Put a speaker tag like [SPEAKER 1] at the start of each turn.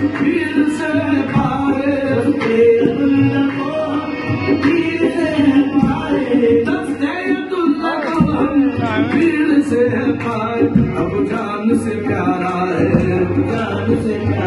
[SPEAKER 1] भीड़ से पाए अब्दुल्ला को, भीड़ से पाए दस्ते अब्दुल्ला को हम भीड़ से पाए। अब जान से प्यारा है, जान से